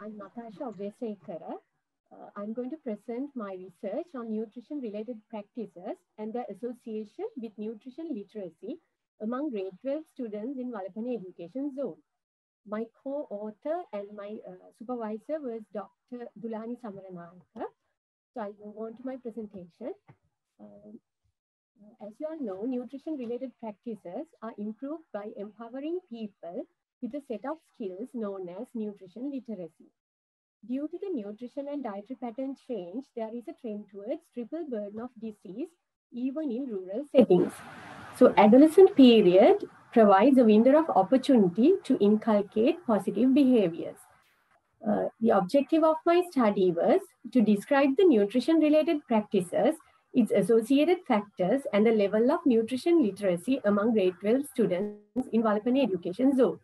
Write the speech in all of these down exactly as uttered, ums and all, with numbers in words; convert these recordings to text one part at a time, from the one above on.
I'm Natasha Obvesekara. Uh, I'm going to present my research on nutrition-related practices and their association with nutrition literacy among grade twelve students in Walapana Education Zone. My co-author and my uh, supervisor was Doctor Dulani Samaranayaka. So I'll move on to my presentation. Um, as you all know, nutrition-related practices are improved by empowering people with a set of skills known as nutrition literacy. Due to the nutrition and dietary pattern change, there is a trend towards triple burden of disease, even in rural settings. So adolescent period provides a window of opportunity to inculcate positive behaviors. Uh, the objective of my study was to describe the nutrition-related practices, its associated factors, and the level of nutrition literacy among grade twelve students in Walapana Education Zone.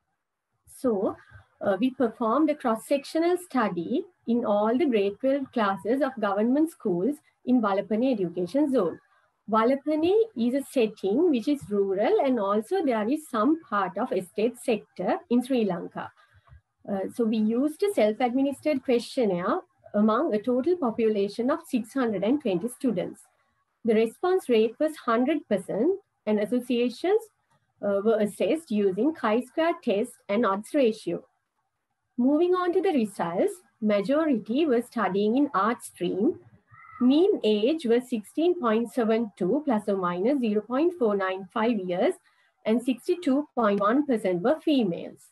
So, uh, we performed a cross-sectional study in all the grade twelve classes of government schools in Walapana Education Zone. Walapana is a setting which is rural, and also there is some part of estate sector in Sri Lanka. Uh, so we used a self-administered questionnaire among a total population of six hundred twenty students. The response rate was one hundred percent, and associations uh, were assessed using chi-square test and odds ratio. Moving on to the results, majority was studying in art stream. Mean age was sixteen point seven two plus or minus zero point four nine five years, and sixty-two point one percent were females.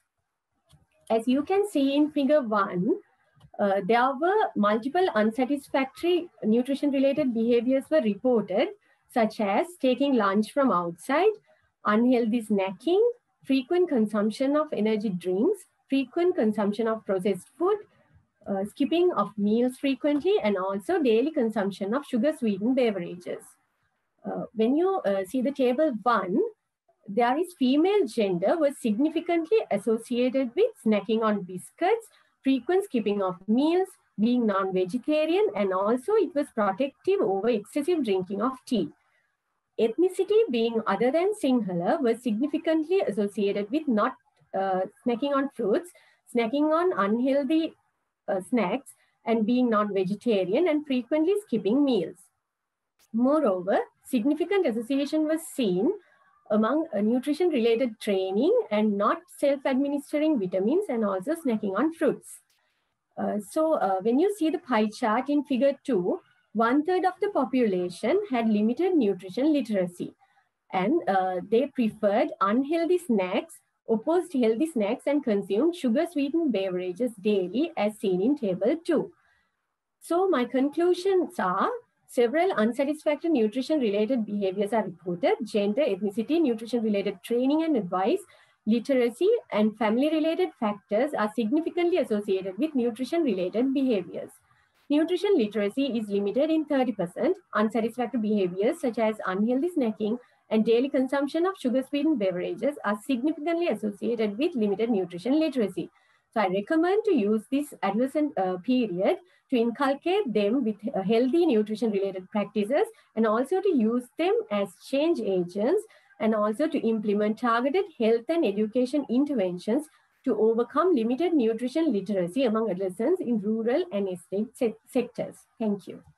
As you can see in figure one, uh, there were multiple unsatisfactory nutrition-related behaviors were reported, such as taking lunch from outside, unhealthy snacking, frequent consumption of energy drinks, frequent consumption of processed food, uh, skipping of meals frequently, and also daily consumption of sugar-sweetened beverages. Uh, when you uh, see the table one, there is female gender was significantly associated with snacking on biscuits, frequent skipping of meals, being non-vegetarian, and also it was protective over excessive drinking of tea. Ethnicity, being other than Sinhala, was significantly associated with not uh, snacking on fruits, snacking on unhealthy uh, snacks, and being non-vegetarian, and frequently skipping meals. Moreover, significant association was seen among uh, nutrition-related training and not self-administering vitamins, and also snacking on fruits. Uh, so uh, when you see the pie chart in figure two, one-third of the population had limited nutrition literacy, and uh, they preferred unhealthy snacks, opposed healthy snacks, and consumed sugar-sweetened beverages daily, as seen in table two. So my conclusions are, several unsatisfactory nutrition-related behaviors are reported: gender, ethnicity, nutrition-related training and advice, literacy, and family-related factors are significantly associated with nutrition-related behaviors. Nutrition literacy is limited in thirty percent. Unsatisfactory behaviors such as unhealthy snacking and daily consumption of sugar-sweetened beverages are significantly associated with limited nutrition literacy. So I recommend to use this adolescent uh, period to inculcate them with uh, healthy nutrition-related practices, and also to use them as change agents, and also to implement targeted health and education interventions to overcome limited nutrition literacy among adolescents in rural and estate se sectors. Thank you.